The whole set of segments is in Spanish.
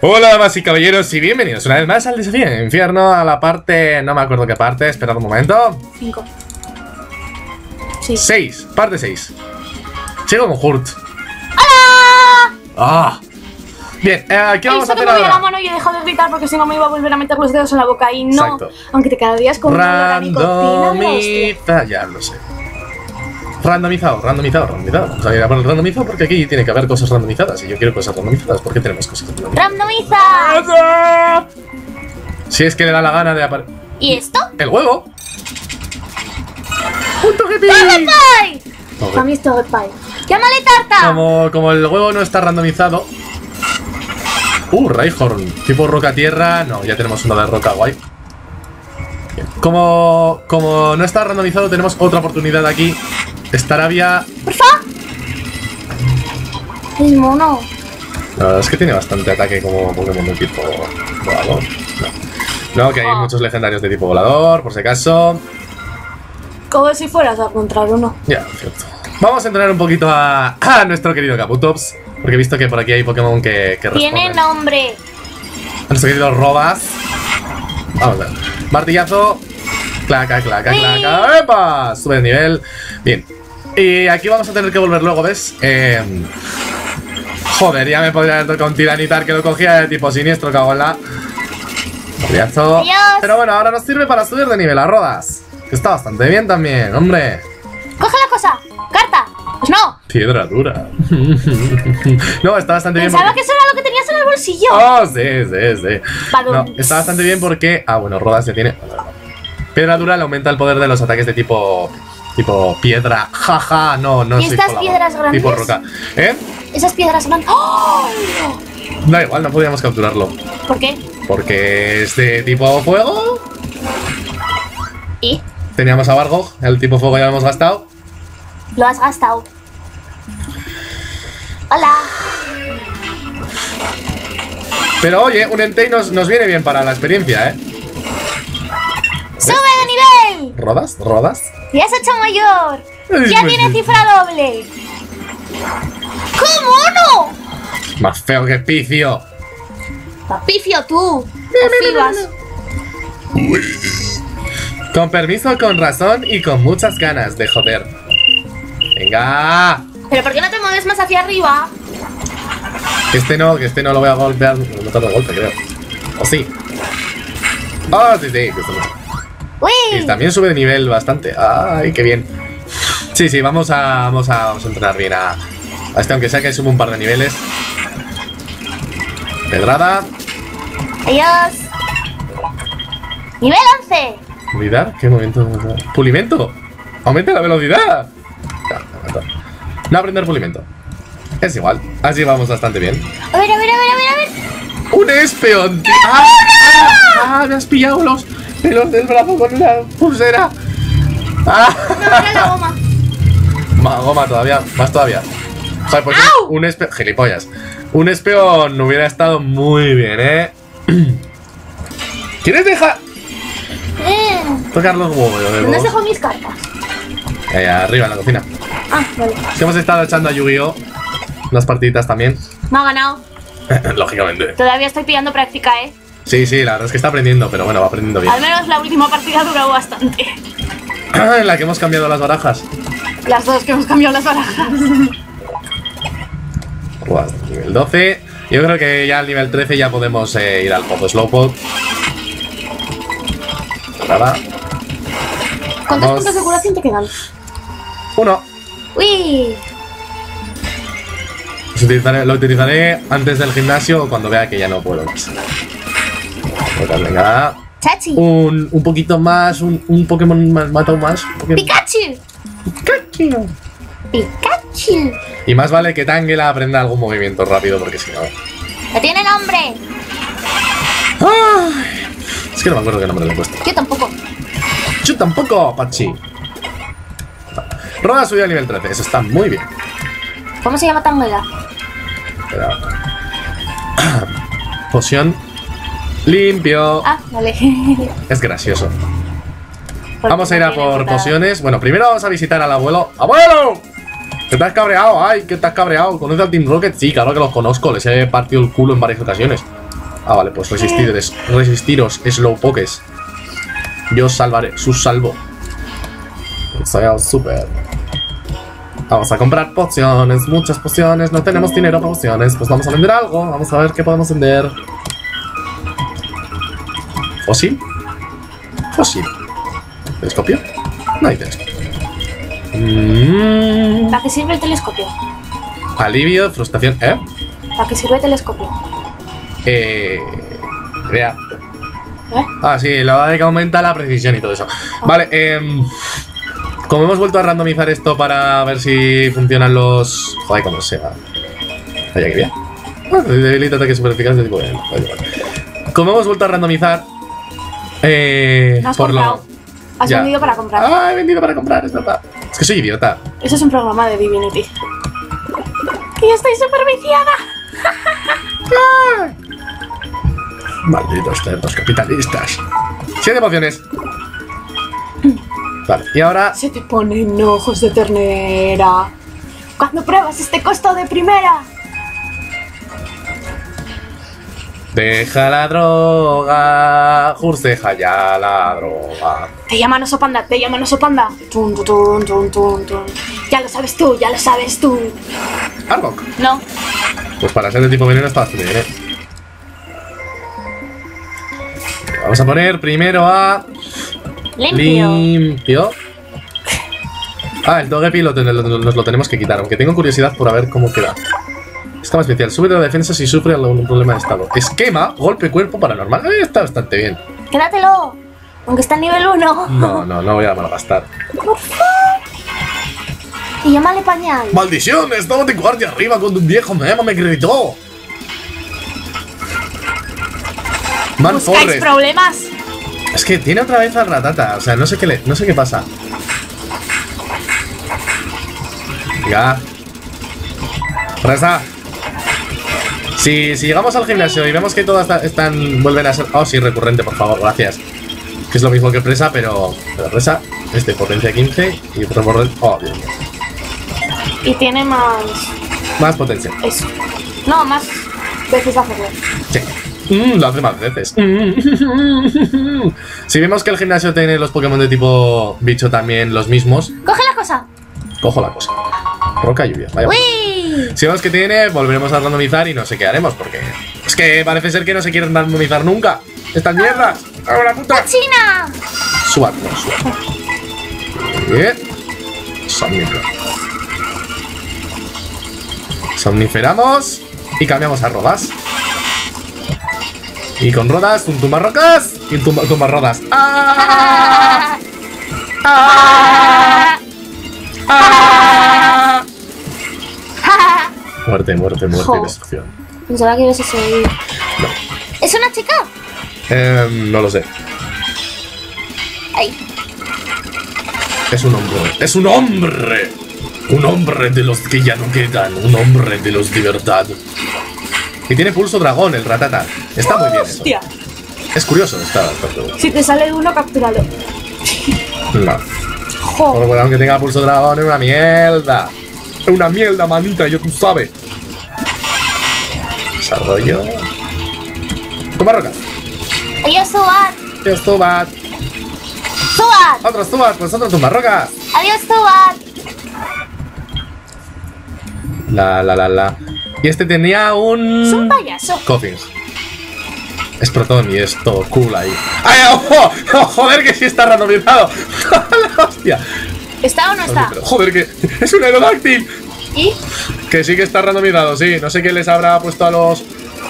Hola damas y caballeros y bienvenidos una vez más al desafío en infierno, a la parte... no me acuerdo qué parte, esperad un momento. 5. 6, parte 6. Sigo con Hurt. ¡Hola! ¡Ah! Bien, ¿qué vamos a hacer ahora? ahora? La mano y he dejado de gritar porque si no me iba a volver a meter los dedos en la boca y no. Exacto. Aunque te quedarías con una Randomiza, ya lo sé. Randomizado. Vamos a ir a por el randomizado porque aquí tiene que haber cosas randomizadas y yo quiero cosas randomizadas porque tenemos cosas randomizadas. ¡Randomiza! Si es que le da la gana de aparecer. ¿Y esto? ¡El huevo! ¡Un togepi! ¡Togepi! A mí es Togepi. ¡Llámale tarta! Como el huevo no está randomizado. Rhyhorn. Tipo roca-tierra. No, ya tenemos uno de roca, guay. Bien. Como no está randomizado, tenemos otra oportunidad aquí. Staravia. ¡Porfa! El mono. La verdad es que tiene bastante ataque como Pokémon de tipo volador. No, que hay muchos legendarios de tipo volador, por si acaso. Como si fueras a encontrar uno. Ya, cierto. Vamos a entrenar un poquito a nuestro querido Kabutops. Porque he visto que por aquí hay Pokémon que tiene responden. nombre. A nuestro querido Robas. Vamos a ver. Martillazo. Claca. ¡Epa! Sube de nivel. Bien. Y aquí vamos a tener que volver luego, ¿ves? Joder, ya me podría haber tocado un tiranitar que lo cogía de tipo siniestro, cago en la... Martillazo. Adiós. Pero bueno, ahora nos sirve para subir de nivel a Rodas. Que está bastante bien también, hombre. ¡Coge la cosa! ¡Carta! ¡Pues no! Piedra dura. No, está bastante bien. Pensaba que eso era lo que tenías en el bolsillo. Oh, sí. No, está bastante bien porque... bueno, Rodas ya tiene... Piedra dura le aumenta el poder de los ataques de tipo piedra. Jaja, no ¿Y soy estas volador. piedras grandes? Tipo roca. Esas piedras grandes... ¡Oh! Da igual, no podíamos capturarlo. ¿Por qué? Porque es de tipo fuego. ¿Y? Teníamos a Bargog, el tipo fuego ya lo hemos gastado. Lo has gastado. Hola. Pero oye, un Entei nos viene bien para la experiencia, ¿eh? ¡Sube de nivel! ¿Rodas? ¡Ya has hecho mayor! ¡Ya pues tiene sí. cifra doble! ¡Cómo no! Más feo que Picio. ¡Papifio tú! ¡Fibas! Con permiso, con razón y con muchas ganas de joder. ¡Venga! ¿Pero por qué no te mueves más hacia arriba? Que este no lo voy a golpear. No tarda golpe, creo. ¿O sí? ¡Oh, sí! Que esto no. Y ¡Uy! también sube de nivel bastante. ¡Ay, qué bien! Sí, vamos a entrenar bien a este, aunque sea que sube un par de niveles. Pedrada. ¡Adiós! ¡Nivel 11! ¿Olvidar? ¿Qué momento? ¡Pulimento! ¡Aumenta la velocidad! No aprender pulimento. Es igual. Así vamos bastante bien. A ver. ¡Un Espeon! Me has pillado los pelos del brazo con una pulsera. No, era la goma. Más goma todavía, más todavía. Joder, pues un Espeon... Gilipollas. Un Espeon hubiera estado muy bien, ¿eh? ¿Quieres dejar tocar los huevos? ¿Dónde has dejado mis cartas? Arriba en la cocina. Vale. Es que hemos estado echando a Yu-Gi-Oh! Unas partiditas también. Me ha ganado. Lógicamente. Todavía estoy pillando práctica, ¿eh? Sí, la verdad es que está aprendiendo, pero bueno, va aprendiendo bien. Al menos la última partida ha durado bastante. En la que hemos cambiado las barajas. Las dos que hemos cambiado las barajas. Nivel 12. Yo creo que ya al nivel 13 ya podemos ir al Popo Slowpoke. Nada. ¿Cuántos puntos de curación te quedan? 1. ¡Uy! Lo utilizaré antes del gimnasio o cuando vea que ya no puedo más. Venga. ¡Chachi! Un poquito más, un Pokémon más, mata más. ¡Pikachu! ¡Pikachu! Y más vale que Tangela aprenda algún movimiento rápido porque si no... ¡No tiene nombre! ¡Ay! Es que no me acuerdo qué nombre le he puesto. Yo tampoco. ¡Yo tampoco, Pachi! Roda subió a nivel 13, eso está muy bien. ¿Cómo se llama Tangela? Espera. Poción. Limpio. Vale. Es gracioso. Vamos a ir a por pociones. Bueno, primero vamos a visitar al abuelo. ¡Abuelo! ¿Que te has cabreado? ¡Ay, que te has cabreado! ¿Conoces al Team Rocket? Sí, claro que los conozco. Les he partido el culo en varias ocasiones. Ah, vale, pues resistiros, slowpokes. Yo os salvaré, sus salvo. Soy súper. Vamos a comprar pociones, muchas pociones. No tenemos dinero para pociones. Pues vamos a vender algo. Vamos a ver qué podemos vender. ¿Fósil? Fósil. ¿Telescopio? No hay telescopio. ¿Para qué sirve el telescopio? Alivio, frustración. ¿Eh? ¿Para qué sirve el telescopio? Vea. Ah, sí, la de que aumenta la precisión y todo eso. Vale, como hemos vuelto a randomizar esto para ver si funcionan los... Joder, como sea. Vaya que bien. Debilita ataques super eficaces de tipo de... Como hemos vuelto a randomizar... No has comprado. Has Ya. vendido para comprar. Ah, he vendido para comprar, es verdad. Es que soy idiota. Eso es un programa de Divinity. Y estoy súper viciada. Malditos cerdos capitalistas. 7 pociones. Vale, y ahora... Se te ponen ojos de ternera cuando pruebas este costo de primera. Deja la droga. Jurs, deja ya la droga. Te llaman oso panda, te llaman oso panda. Tun, tun, tun, tun, tun, tun. Ya lo sabes tú, ya lo sabes tú. Arbok. No. Pues para ser de tipo veneno está bastante bien, ¿eh? Vamos a poner primero a... Limpio. Limpio. Ah, el Togepi nos lo tenemos que quitar, aunque tengo curiosidad por ver cómo queda. Esquema especial. Sube la defensa si sufre algún problema de estado. Esquema, golpe cuerpo paranormal. Está bastante bien. Quédatelo. Aunque está en nivel 1. No voy a malgastar. Por favor. Y llámale pañal. ¡Maldición! Estaba de guardia arriba cuando un viejo memo me gritó. Man ¿Buscáis Forrest. problemas? Es que tiene otra vez al Ratata. O sea, no sé qué pasa. Venga. Reza. Si llegamos al gimnasio y vemos que todas vuelven a ser... Oh, sí, recurrente, por favor, gracias. Que es lo mismo que Presa, pero Presa es de potencia 15 y otro borrón... Oh, bien. Y tiene más... Más potencia. Eso. No, más veces hacerlo. Sí. Lo hace más veces. Si vemos que el gimnasio tiene los Pokémon de tipo bicho también los mismos, Coge la cosa. cojo la cosa. Roca, lluvia. Vaya. ¡Uy! Si vemos que tiene, volveremos a randomizar y no sé qué haremos, porque es que parece ser que no se quieren randomizar nunca. ¡Estas mierdas! ¡Hago la puta! ¡China! Swat, no, swat. Bien. Somnífero. Somniferamos y cambiamos a Rodas. Y con Rodas, un tumbarrocas y un tumbarrodas. ¡Ah! ¡Ah! ¡Ah! Muerte, muerte, muerte y destrucción. Pensaba que ibas a seguir. No. ¿Es una chica? No lo sé. Ay. Es un hombre. ¡Es un hombre! Un hombre de los que ya no quedan. Un hombre de los de verdad. Y tiene pulso dragón el Ratata. Está muy bien eso. ¡Hostia! Es curioso, está bastante bueno. Si te sale uno, captúralo. No. ¡Jo! Por aunque tenga pulso dragón, es una mierda. Es una mierda, manita, yo tú sabes. Desarrollo. Toma roca. Adiós, Zubat. Adiós, Zubat. Zubat. Otros Zubat, pues otros tumbarrocas. Adiós, Zubat. La. Y este tenía Es un un... payaso. Coughing. Es Proton y es todo cool ahí. ¡Ay, ojo! ¡Oh, joder, que sí está randomizado! ¡La hostia! ¿Está o no está? Joder, que es un aerodáctil. ¿Y? Que sí que está randomizado, sí. No sé qué les habrá puesto a los...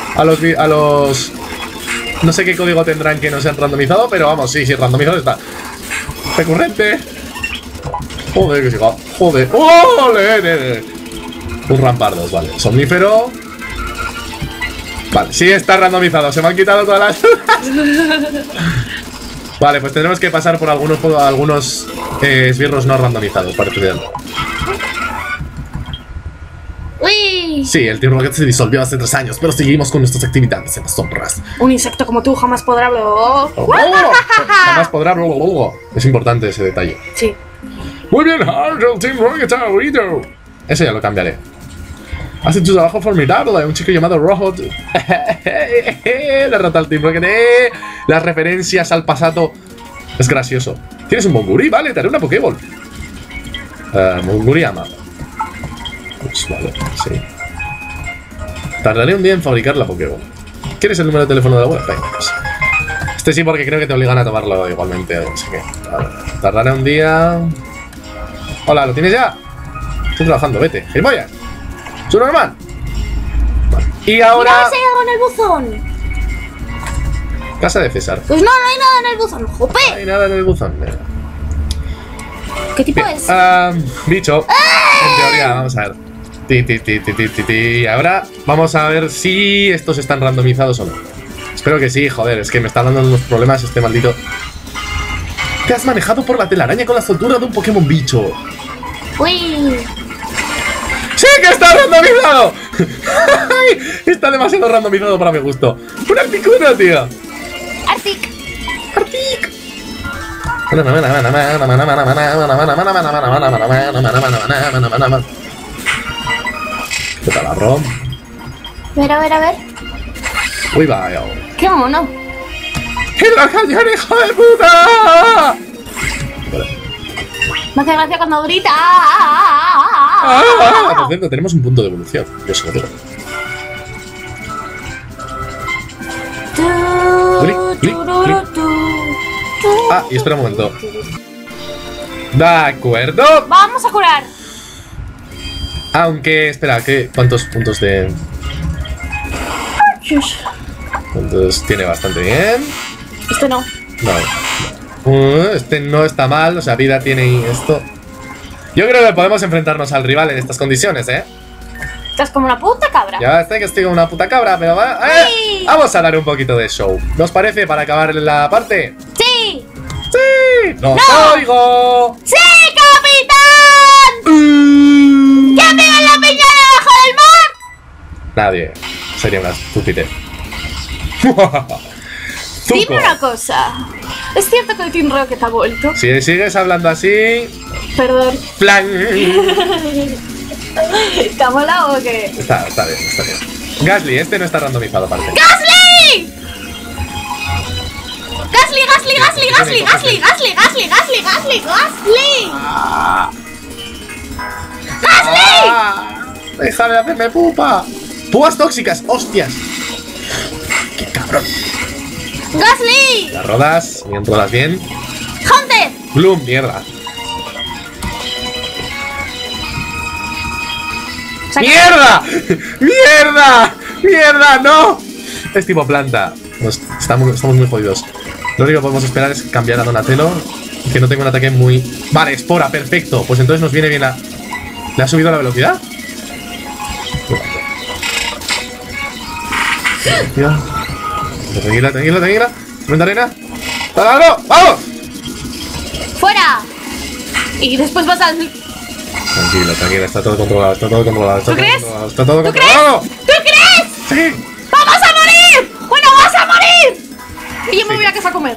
No sé qué código tendrán que no se han randomizado, pero vamos, sí, randomizado está. Recurrente. Joder, que siga. Joder. ¡Ole! Un rampardos, vale. Somnífero. Vale, sí está randomizado. Se me han quitado todas las dudas. Vale, pues tendremos que pasar por algunos esbirros no randomizados, parece ser. ¡Uy! Sí, el Team Rocket se disolvió hace 3 años, pero seguimos con nuestras actividades en las sombras. Un insecto como tú jamás podrá hablar. Jamás podrá... Es importante ese detalle. Sí. Muy bien, el Team Rocket ha huido. Ese ya lo cambiaré. Has hecho un trabajo formidable. Un chico llamado Rojo. Derrota al Team Rocket. Las referencias al pasado. Es gracioso. Tienes un Monguri, vale, te haré una Pokéball. Monguriama. Pues vale, sí. Tardaré un día en fabricar la Pokéball. ¿Quieres el número de teléfono de la web? Venga, pues. Este sí, porque creo que te obligan a tomarlo igualmente. Así que, a ver, tardaré un día. Hola, ¿lo tienes ya? Estoy trabajando, vete. ¡Gilipollas! ¡Su normal! Vale. Y ahora. ¡Mira, hay algo en el buzón! Casa de César. Pues no hay nada en el buzón, jope. No hay nada en el buzón. ¿Qué tipo Bien, es? bicho. En teoría, vamos a ver. Y ahora vamos a ver si estos están randomizados o no. Espero que sí, joder, es que me está dando unos problemas este maldito. Te has manejado por la telaraña con la soltura de un Pokémon bicho. Uy. ¡Sí que está randomizado! Está demasiado randomizado para mi gusto. ¡Una Articuno, tío! Arctic. ¡Artic! ¿Qué tal la ROM? A ver, a ver, a ver. Uy, vaya. ¡Qué mono! ¡En la cañón, hijo de puta! Me hace gracia cuando grita. Por cierto, tenemos un punto de evolución. Yo se lo digo. Ah, y espera un momento. De acuerdo. Vamos a curar. Aunque, espera, ¿qué? ¿Cuántos puntos de...? Puntos tiene bastante bien. Este no. No. Este no está mal, o sea, vida tiene esto. Yo creo que podemos enfrentarnos al rival en estas condiciones, ¿eh? Estás como una puta cabra. Ya sé que estoy como una puta cabra, pero vamos a dar un poquito de show. ¿Nos parece para acabar la parte? ¡Sí! ¡Sí! ¡Nos oigo! ¡Sí, capitán! ¡Ya vive en la piña debajo del mar! Nadie. Sería una estupidez. Dime una cosa. ¿Es cierto que el Team Rocket ha vuelto? Si sigues hablando así... Perdón. ¡Plan! ¿Te ha molado o qué? Está bien, está bien. Gasly, este no está randomizado aparte. ¡Gasly! ¡Gasly, Gasly, Gasly, Gasly, Gasly, Gasly, Gasly, Gasly, Gasly, Gasly! ¡Gasly! ¡Deja de hacerme pupa! ¡Púas tóxicas! ¡Hostias! ¡Qué cabrón! ¡Gasly! Las rodas, bien rodas bien. ¡Hunter! Bloom, mierda. ¡Mierda! ¡Mierda! ¡Mierda! ¡No! Es tipo planta. Estamos muy jodidos. Lo único que podemos esperar es cambiar a Donatello. Que no tenga un ataque muy... Vale, espora, perfecto. Pues entonces nos viene bien a... ¿Le ha subido la velocidad? Tranquila, tranquila, tranquila. ¿Momento arena? ¡Vamos! ¡Vamos! ¡Fuera! Y después vas al... Tranquila, tranquila, está todo controlado, está todo controlado, está ¿Tú todo crees? controlado, está todo ¿Tú controlado. crees? ¿Tú crees? ¡Sí! ¡Vamos a morir! ¡Bueno, vas a morir! Y yo me voy a casa a comer.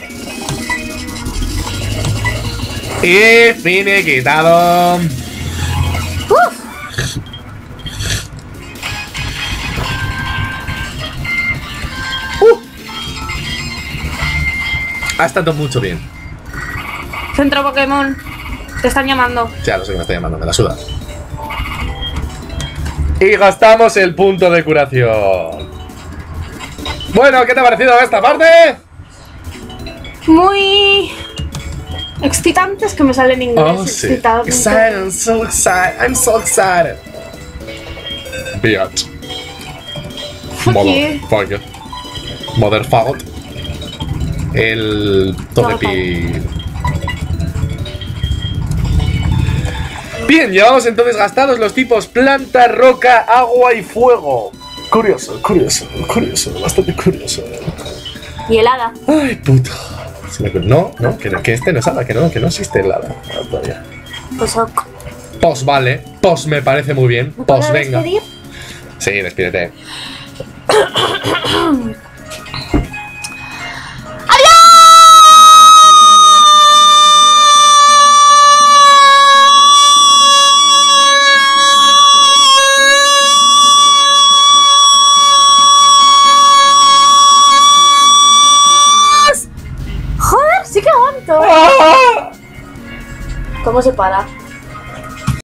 Y finiquitado. ¡Uf! Ha estado mucho bien. Centro Pokémon. Te están llamando. Ya lo sé que me está llamando, me la suda. Y gastamos el punto de curación. Bueno, ¿qué te ha parecido esta parte? Muy... excitantes que me sale en inglés. Oh, sí. Excitante. Excited, I'm so excited, I'm so excited. Bitch. Fuck you. Motherfucker. Motherfucker. El Togepi. Bien, llevamos entonces gastados los tipos planta, roca, agua y fuego. Curioso, curioso, curioso, bastante curioso. Y helada. Ay, puto. No, que este no es hada, que no existe el hada todavía. Pues ok. Pos, vale. Pos me parece muy bien. ¿Me Pos, puedo venga. despedir? Sí, despídete. Sí que aguanto. ¡Ah! ¿Cómo se para?